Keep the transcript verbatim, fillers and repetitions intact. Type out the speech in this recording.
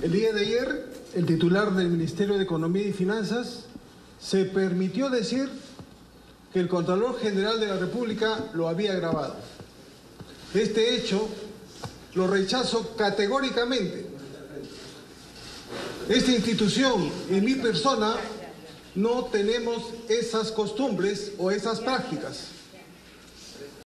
El día de ayer, el titular del Ministerio de Economía y Finanzas se permitió decir que el Contralor General de la República lo había grabado. Este hecho lo rechazo categóricamente. Esta institución y mi persona no tenemos esas costumbres o esas prácticas.